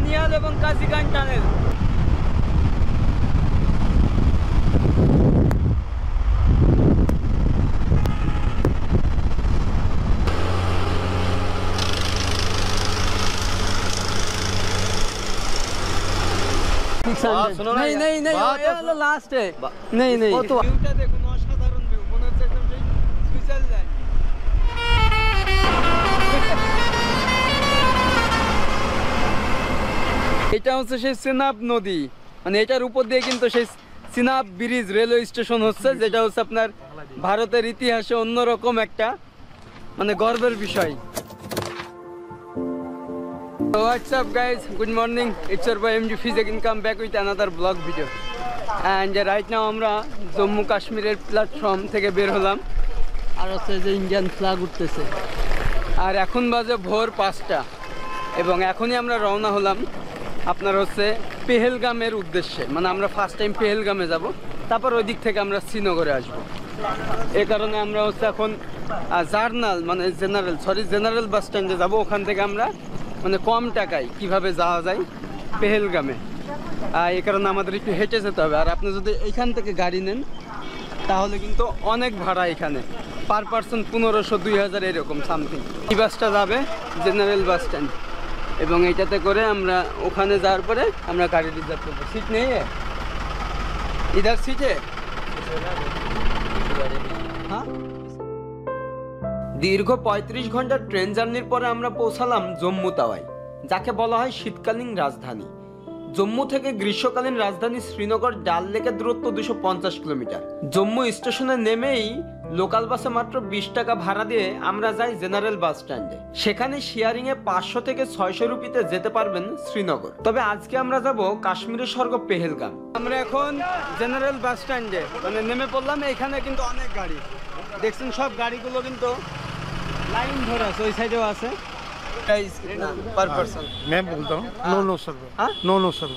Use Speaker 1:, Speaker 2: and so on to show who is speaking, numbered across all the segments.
Speaker 1: বানিয়াল এবং কাজিগান টানেল। नहीं नहीं नहीं ये वाला लास्ट है। नहीं नहीं ভিউটা দেখুন, অসাধারণ ভিউ, মনে হচ্ছে একদম সেই সুইজারল্যান্ড। এটা হচ্ছে সেই চেনাব নদী, মানে এটার উপর দিয়ে কিন্তু সেই চেনাব ব্রিজ রেলওয়ে স্টেশন হচ্ছে, যেটা হচ্ছে আপনার ভারতের ইতিহাসে অন্যরকম একটা মানে গর্বের বিষয়। So what's up guys, good morning, it's your boy MG Fizik and come back with another vlog video. And right now আমরা জম্মু কাশ্মীরের প্ল্যাটফর্ম থেকে বের হলাম, আর হচ্ছে যে ইন্ডিয়ান ফ্ল্যাগ উঠতেছে, আর এখন বাজে ভোর 5টা এবং এখনই আমরা রওনা হলাম আপনার হচ্ছে পেহেলগামের উদ্দেশ্যে। মানে আমরা ফার্স্ট টাইম পেহেলগামে যাব, তারপর ওই দিক থেকে আমরা শ্রীনগরে আসব। এই কারণে আমরা হচ্ছে এখন জেনারেল বাস স্ট্যান্ডে যাব। ওখান থেকে আমরা মানে কম টাকায় কিভাবে যাওয়া যায় পেহেলগামে, এই কারণে আমাদের একটু হেঁটে যেতে হবে। আর আপনি যদি এখান থেকে গাড়ি নেন তাহলে কিন্তু অনেক ভাড়া, এখানে পার পার্সন 1500-2000 এরকম সামথিং। এই বাসটা যাবে জেনারেল বাস স্ট্যান্ড এবং এইটাতে করে আমরা ওখানে যাওয়ার পরে আমরা গাড়ি রিজার্ভ করবো। সিট নেই ইধার সিটে। হ্যাঁ, দীর্ঘ 35 ঘন্টার ট্রেন জার্নির পরে আমরা পৌঁছালাম জম্মু তাওয়ায়, যাকে বলা হয় শীতকালীন রাজধানী। জম্মু থেকে গ্রীষ্মকালীন রাজধানী শ্রীনগর ডাল লেকের দূরত্ব 250 কিলোমিটার। জম্মু স্টেশনে নেমেই লোকাল বাসে মাত্র 20 টাকা ভাড়া দিয়ে আমরা যাই জেনারেল বাস স্ট্যান্ডে। সেখানে শেয়ারিং এ 500 থেকে 600 রুপিতে যেতে পারবেন শ্রীনগর। তবে আজকে আমরা যাব কাশ্মীরের স্বর্গ পেহেলগাম। আমরা এখন জেনারেল বাস স্ট্যান্ডে মানে নেমে পড়লাম। এখানে কিন্তু অনেক গাড়ি দেখছেন, সব গাড়িগুলো কিন্তু লাইন ধরে আছে, ওই সাইডেও আছে। पर पर्सन
Speaker 2: मैं बोलता हूँ नो सर, नो सर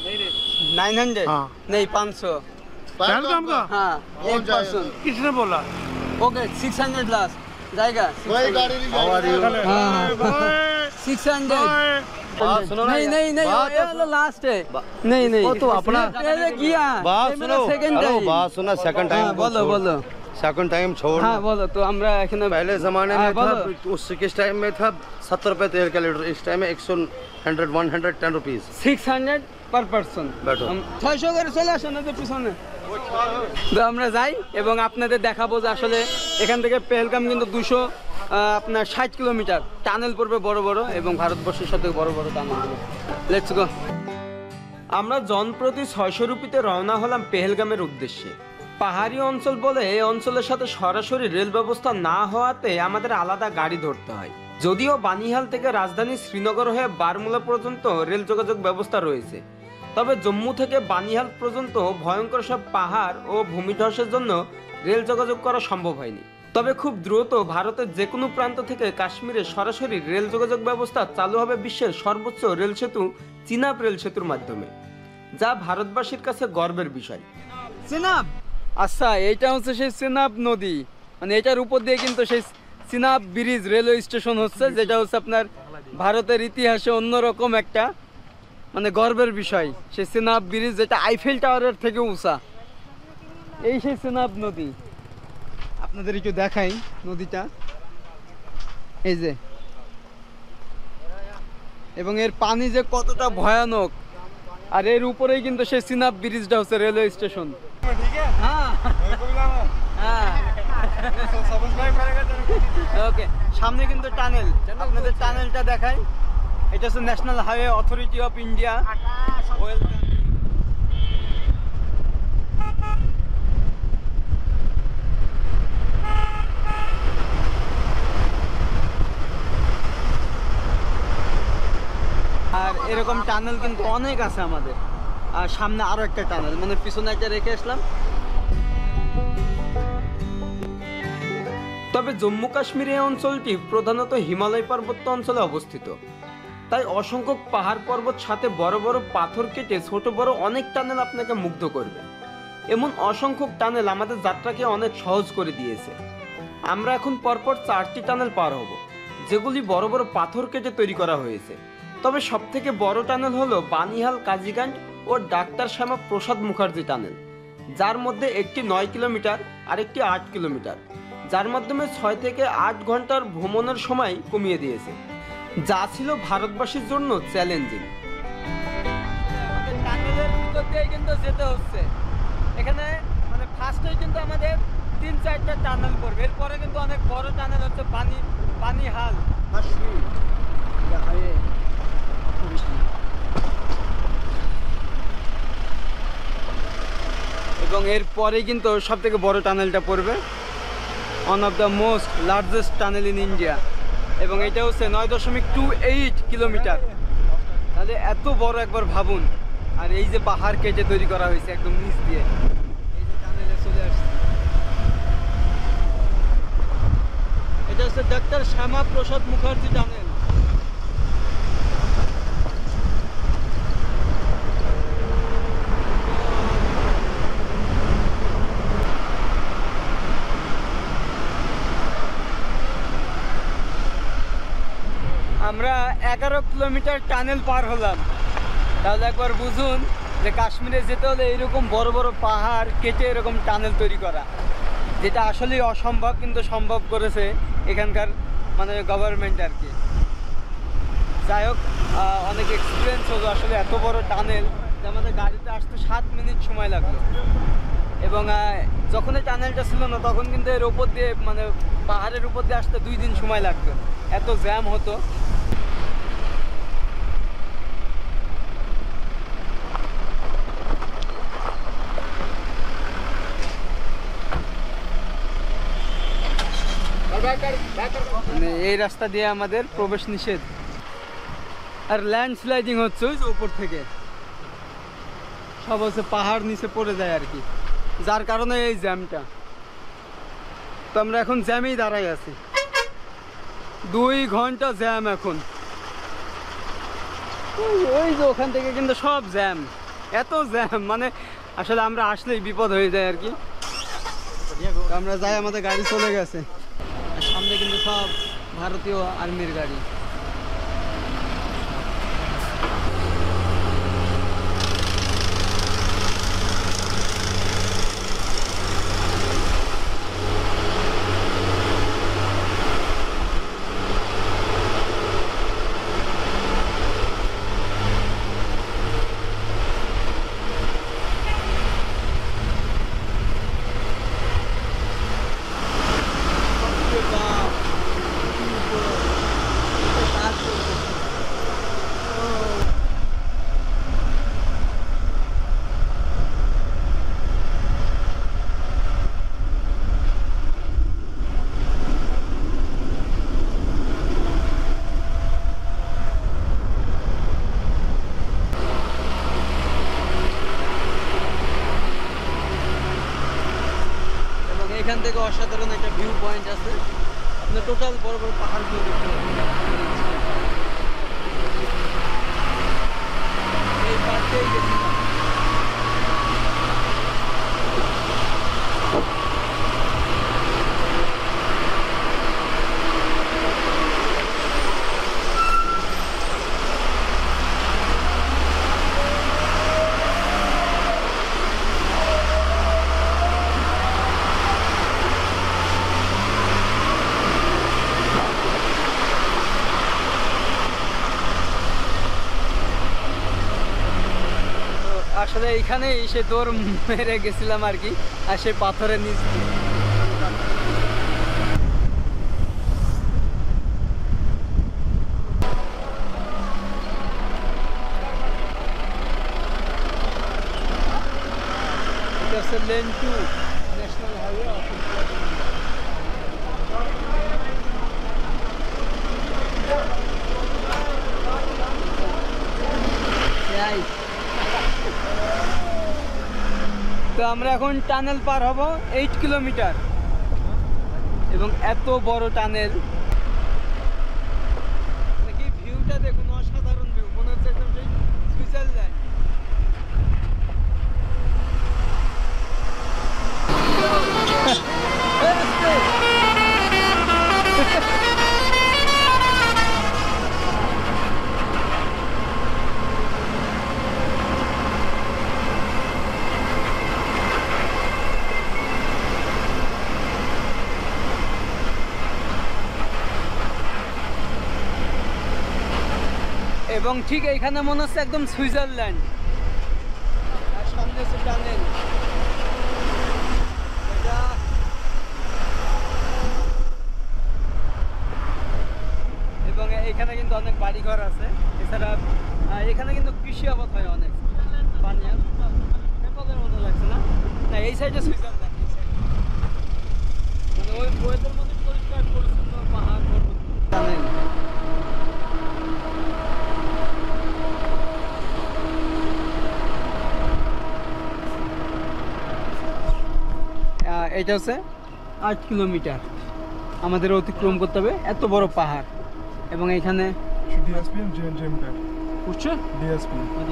Speaker 1: 900 नहीं 500
Speaker 2: पहलगाम का।
Speaker 1: हाँ, एक पर्सन।
Speaker 2: किसने बोला?
Speaker 1: ओके 600 प्लस जाएगा।
Speaker 3: कोई गाड़ी नहीं जाएगी।
Speaker 1: 600
Speaker 3: सुनो ना,
Speaker 1: नहीं नहीं नहीं ये वाला लास्ट है। नहीं नहीं
Speaker 3: वो तो अपना
Speaker 1: पहले किया,
Speaker 3: बात
Speaker 1: ये मेरा
Speaker 3: सुनो,
Speaker 1: सेकंड
Speaker 3: हेलो
Speaker 1: टाइम।
Speaker 3: बात सुना, सेकंड टाइम
Speaker 1: बोलो बोलो।
Speaker 3: सेकंड टाइम छोड़।
Speaker 1: हाँ बोलो। तो আমরা এখানে
Speaker 3: पहले जमाने में था,
Speaker 1: बोलो।
Speaker 3: उस किस टाइम में था 70 रुपए तेल का लीटर, इस टाइम में 110 रुपीज।
Speaker 1: 600 पर पर्सन।
Speaker 3: बैठो।
Speaker 1: 600 করে চলে আসেন না পিছনে। তো আমরা যাই এবং আপনাদের দেখাবো যে আসলে এখান থেকে পেহেলগাম কিন্তু 260 কিলোমিটার। টানেল পড়বে বড় বড় এবং ভারতবর্ষের সবথেকে বড় বড় টানেলগুলো। Let's go. আমরা জনপ্রতি 600 রুপিতে রওনা হলাম পেহেলগামের উদ্দেশ্যে। পাহাড়ি অঞ্চল বলে এই অঞ্চলের সাথে সরাসরি রেল ব্যবস্থা না হওয়াতে আমাদের আলাদা গাড়ি ধরতে হয়। যদিও বানিহাল থেকে রাজধানী শ্রীনগর হয়ে বারমুলা পর্যন্ত রেল যোগাযোগ ব্যবস্থা রয়েছে, তবে জম্মু থেকে বানিহাল পর্যন্ত ভয়ঙ্কর সব পাহাড় ও ভূমিধসের জন্য রেল যোগাযোগ করা সম্ভব হয়নি। তবে খুব দ্রুত ভারতের যে কোনো প্রান্ত থেকে কাশ্মীরে সরাসরি রেল যোগাযোগ ব্যবস্থা চালু হবে বিশ্বের সর্বোচ্চ রেল সেতু চিনাব রেল সেতুর মাধ্যমে, যা ভারতবাসীর কাছে গর্বের বিষয়। চিনাব, আচ্ছা এইটা হচ্ছে সেই চেনাব নদী, মানে এটার উপর দিয়ে কিন্তু সেই চেনাব ব্রিজ রেলওয়ে স্টেশন হচ্ছে, যেটা হচ্ছে আপনার ভারতের ইতিহাসে অন্যরকম একটা মানে গর্বের বিষয়। সেই চেনাব ব্রিজ যেটা আইফেল টাওয়ারের থেকে উঁচা, এই সেই চেনাব নদী। আপনাদের একটু দেখাই নদীটা, এই যে, এবং এর পানি যে কতটা ভয়ানক, আর এর উপরেই কিন্তু সেই চেনাব ব্রিজটা হচ্ছে রেলওয়ে স্টেশন। ওকে, সামনে কিন্তু টানেল, আপনাদের টানেলটা দেখাই। এটা হচ্ছে national highway authority of India. আর এরকম টানেল কিন্তু অনেক আছে আমাদের, আর সামনে আরো একটা টানেল, মানে পিছনে একটা রেখে আসলাম। তবে জম্মু কাশ্মীর এই অঞ্চলটি প্রধানত হিমালয় পার্বত্য অঞ্চলে অবস্থিত, তাই অসংখ্য পাহাড় পর্বত সাথে বড় বড় পাথর কেটে ছোট বড় অনেক টানেল আপনাকে মুগ্ধ করবে। এমন অসংখ্য টানেল আমাদের যাত্রাকে অনেক সহজ করে দিয়েছে। আমরা এখন পরপর 4টি টানেল পার হব, যেগুলি বড় বড় পাথর কেটে তৈরি করা হয়েছে। তবে সবথেকে বড় টানেল হলো বানিহাল কাজীগঞ্জ ও ডাক্তার শ্যামা প্রসাদ মুখার্জি টানেল, যার মধ্যে একটি 9 কিলোমিটার আর একটি 8 কিলোমিটার, যার মাধ্যমে 6 থেকে 8 ঘন্টার ভ্রমণের সময় কমিয়ে দিয়েছে, যা ছিল ভারতবাসীর জন্য চ্যালেঞ্জিং। আমাদের টানেলের ভিতর দিয়ে কিন্তু যেতে হচ্ছে। এখানে মানে ফার্স্টেই কিন্তু আমাদের 3-4টা টানেল পড়বে, এরপরে কিন্তু অনেক বড় টানেল হচ্ছে বানিহাল। এবং এরপরেই কিন্তু সব থেকে বড় টানেলটা পড়বে, one of the most largest tunnel in India, এবং এটা হচ্ছে 9.28 কিলোমিটার। তাহলে এত বড় একবার ভাবুন। আর এই যে পাহাড় কেটে তৈরি করা হয়েছে একদম নিচ দিয়ে, এই যে টানেলে চলে আসছে। এটা হচ্ছে ডাক্তার শ্যামা প্রসাদ মুখার্জি টানেল। আমরা 11 কিলোমিটার টানেল পার হলাম। তাহলে একবার বুঝুন যে কাশ্মীরে যেতে হলে এরকম বড় বড় পাহাড় কেটে এরকম টানেল তৈরি করা, যেটা আসলেই অসম্ভব, কিন্তু সম্ভব করেছে এখানকার মানে গভর্নমেন্ট আর কি। যাই হোক, অনেক এক্সপিরিয়েন্স হলো। আসলে এত বড় টানেল যে আমাদের গাড়িতে আসতে 7 মিনিট সময় লাগলো, এবং যখন এই টানেলটা ছিল না তখন কিন্তু এর উপর দিয়ে মানে পাহাড়ের উপর দিয়ে আসতে 2 দিন সময় লাগতো, এত জ্যাম হতো। মানে এই রাস্তা দিয়ে আমাদের প্রবেশ নিষেধ। আর ল্যান্ডস্লাইডিং হচ্ছে ওই যে উপর থেকে, সব হচ্ছে পাহাড় নিচে পড়ে যায় আর কি, যার কারণে এই জ্যামটা। তো আমরা এখন জ্যামেই দাঁড়াই আছি, 2 ঘন্টা জ্যাম এখন। ওই যে ওখান থেকে কিন্তু সব জ্যাম, এত জ্যাম মানে আসলে আমরা আসলেই বিপদ হয়ে যায় আর কি। তো আমরা যাই, আমাদের গাড়ি চলে গেছে, আর সামনে কিন্তু সব ভারতীয় আর্মির গাড়ি। এখান থেকে অসাধারণ একটা ভিউ পয়েন্ট আছে, আপনি টোটাল বড় বড় পাহাড়গুলো দেখতে পাবেন। এই পার্কেই গেছিলাম। আসলে এইখানেই সে দৌড় মেরে গেছিলাম আর কি, আর সেই পাথরের নিচ এটা হচ্ছে লেন 2 ন্যাশনাল হাইওয়ে। তো আমরা এখন টানেল পার হব 8 কিলোমিটার, এবং এত বড় টানেল, কি ভিউটা দেখুন, অসাধারণ ভিউ, মনে হচ্ছে একদম সেই সুইজারল্যান্ড। এবং ঠিক এইখানে মনে হচ্ছে একদম সুইজারল্যান্ড। আর সামনে হচ্ছে টানেল। এবং এখানে কিন্তু অনেক বাড়িঘর আছে। এছাড়া এখানে কিন্তু কৃষি আবাদ হয় অনেক। পানিয়াল নেপালের মতো লাগছে না? না, এই সাইডে সুইজারল্যান্ড, এই সাইডে মানে ওই ওয়েদার মধ্যে পরিষ্কার পরিচ্ছন্ন পাহাড় পর্বত টানেল। এটা হচ্ছে 8 কিলোমিটার আমাদের অতিক্রম করতে হবে, এত বড় পাহাড়। এবং এখানে
Speaker 4: DSP'm Cem'de.
Speaker 1: উঠছে
Speaker 4: DSP.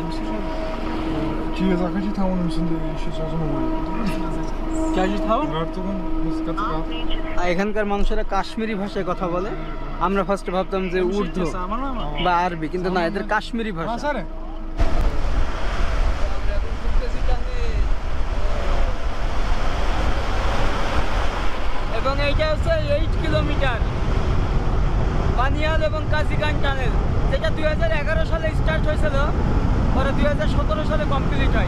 Speaker 4: Ci zakıcı tavanın üstünde işi sözüm oluyor. Artıkın niskatı kal.
Speaker 1: এখানকার মানুষেরা কাশ্মীরি ভাষায় কথা বলে। আমরা ফার্স্টে ভাবতাম যে উর্দু বা আরবি, কিন্তু না, এদের কাশ্মীরি ভাষা। এবং এইটা হচ্ছে 8 কিলোমিটার বানিয়াল এবং কাজিগান টানেল, যেটা 2011 সালে স্টার্ট হয়েছিল, পরে 2017 সালে কমপ্লিট হয়।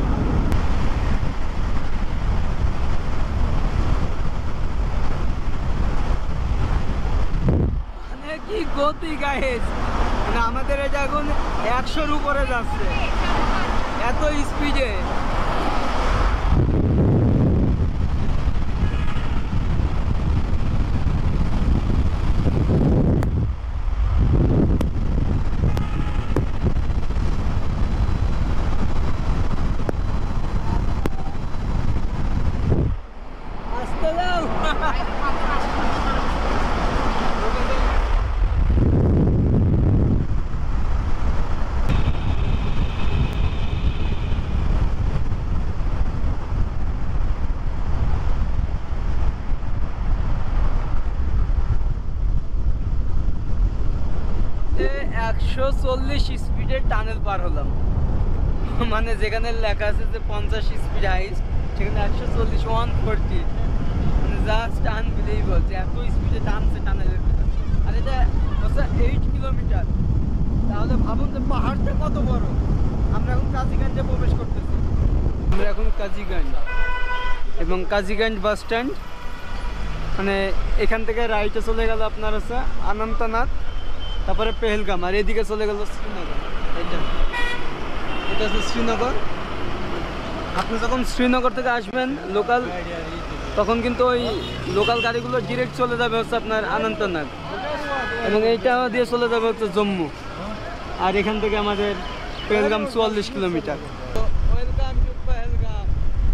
Speaker 1: মানে কি গতি গাইস, মানে আমাদের এটা এখন 100-র উপরে যাচ্ছে, এত স্পিডে। একশো 140 স্পিডের টানেল পার হলাম, মানে যেখানে লেখা আছে যে 50 স্পিড হাইস্ট, সেখানে 140, 140, মানে জাস্ট আনবিলিভেবল যে এত স্পিডে টানছে টানেলের ভিতরে। আর এটা হচ্ছে 8 কিলোমিটার, তাহলে ভাবুন যে পাহাড়টা কত বড়। আমরা এখন কাজিগঞ্জে প্রবেশ করতেছি। আমরা এখন কাজিগঞ্জ, এবং কাজিগঞ্জ বাস স্ট্যান্ড, মানে এখান থেকে রাইটে চলে গেল আপনার হচ্ছে অনন্তনাগ, তারপরে পেহেলগাম, আর এদিকে চলে গেল শ্রীনগর। এটা হচ্ছে শ্রীনগর। আপনি যখন শ্রীনগর থেকে আসবেন লোকাল, তখন কিন্তু ওই লোকাল গাড়িগুলো ডিরেক্ট চলে যাবে হচ্ছে আপনার অনন্তনাগ, এবং এইটা দিয়ে চলে যাবে হচ্ছে জম্মু। আর এখান থেকে আমাদের Pahalgam 44 kilometre. Welcome to Pahalgam.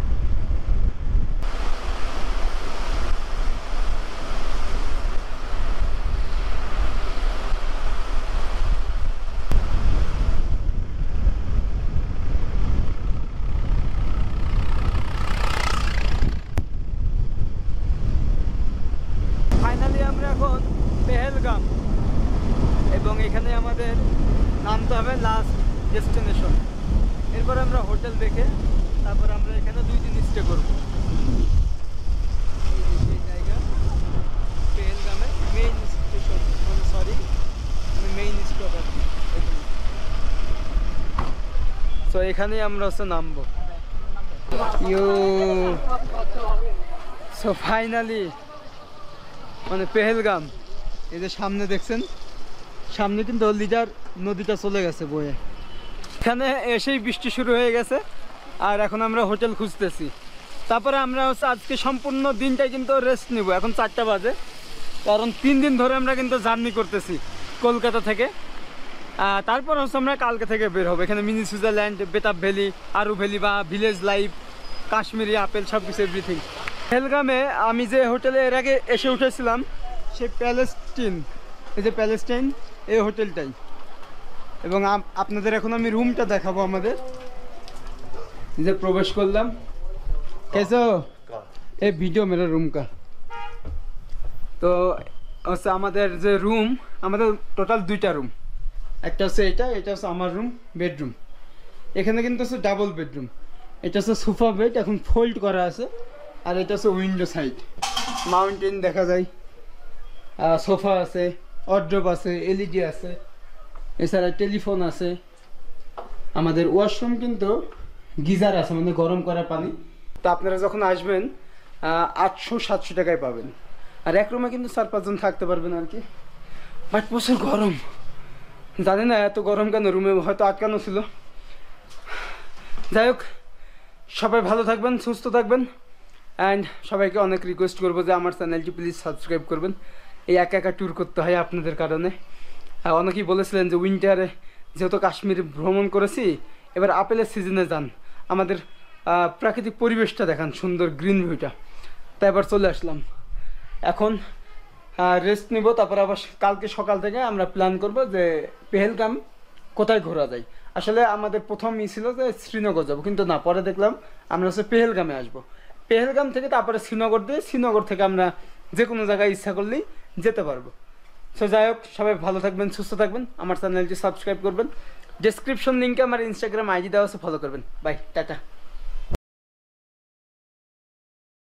Speaker 1: Finally আমরা এখন পেহেলগাম, এবং এখানে আমাদের নামতে হবে লাস্ট ডেস্টিনেশন। এরপর আমরা হোটেল দেখে তারপর আমরা এখানে 2 দিন স্টে করব। এই জায়গা পেহেলগামে মেইন স্টেশন, মানে সরি, মানে মেইন স্টপ আর কি। সো এখানেই আমরা হচ্ছে নামবো। সো ফাইনালি মানে পেহেলগাম, এই যে সামনে দেখছেন, সামনে কিন্তু লিডার নদীটা চলে গেছে বয়ে। এখানে এসেই বৃষ্টি শুরু হয়ে গেছে, আর এখন আমরা হোটেল খুঁজতেছি। তারপরে আমরা হচ্ছে আজকে সম্পূর্ণ দিনটাই কিন্তু রেস্ট নিব। এখন 4টা বাজে, কারণ 3 দিন ধরে আমরা কিন্তু জার্নি করতেছি কলকাতা থেকে। তারপর হচ্ছে আমরা কালকে থেকে বের হবো। এখানে mini Switzerland, Betaab valley, Aru valley বা ভিলেজ লাইফ, কাশ্মীরি আপেল, সব কিছু এভরিথিং। পেহেলগামে আমি যে হোটেলে এর আগে এসে উঠেছিলাম, সেই প্যালেস্টিন, এই যে প্যালেস্টাইন, এই হোটেলটাই। এবং আপনাদের এখন আমি রুমটা দেখাবো আমাদের। যে প্রবেশ করলাম, কেসো এই ভিডিও মেরা রুম কা। তো হচ্ছে আমাদের যে রুম, আমাদের টোটাল 2টা রুম। একটা হচ্ছে এটা হচ্ছে আমার রুম, বেডরুম। এখানে কিন্তু হচ্ছে ডাবল বেডরুম। এটা হচ্ছে সোফা বেড, এখন ফোল্ড করা আছে। আর এটা হচ্ছে উইন্ডো সাইড, মাউন্টেন দেখা যায়, সোফা আছে, ওয়ার্ড্রোব আছে, এলইডি আছে, এছাড়া টেলিফোন আছে, আমাদের ওয়াশরুম কিন্তু গিজার আছে, মানে গরম করা পানি। তো আপনারা যখন আসবেন 800-700 টাকায় পাবেন। আর এক রুমে কিন্তু 4-5 জন থাকতে পারবেন আর কি। বাট প্রচুর গরম, জানি না এত গরম কেন, রুমে হয়তো আটকানো ছিল। যাই হোক, সবাই ভালো থাকবেন, সুস্থ থাকবেন। অ্যান্ড সবাইকে অনেক রিকোয়েস্ট করবো যে আমার চ্যানেলটি প্লিজ সাবস্ক্রাইব করবেন। এই একা একা ট্যুর করতে হয় আপনাদের কারণে। অনেকেই বলেছিলেন যে উইন্টারে যেহেতু কাশ্মীর ভ্রমণ করেছি, এবার আপেলের সিজনে যান, আমাদের প্রাকৃতিক পরিবেশটা দেখান, সুন্দর গ্রিন ভিউটা। তাই এবার চলে আসলাম। এখন রেস্ট নিব, তারপর আবার কালকে সকাল থেকে আমরা প্ল্যান করব যে পেহেলগাম কোথায় ঘোরা যায়। আসলে আমাদের প্রথম ছিল যে শ্রীনগর যাব, কিন্তু না, পরে দেখলাম আমরা হচ্ছে পেহেলগামে আসব। পেহেলগাম থেকে তারপরে শ্রীনগর দিয়ে, শ্রীনগর থেকে আমরা যে কোনো জায়গায় ইচ্ছা করলেই যেতে পারবো। সো যাই হোক, সবাই ভালো থাকবেন, সুস্থ থাকবেন, আমার চ্যানেলটি সাবস্ক্রাইব করবেন। ডেসক্রিপশন লিঙ্কে আমার ইনস্টাগ্রাম আইডি দেওয়া আছে, ফলো করবেন। Bye, tata.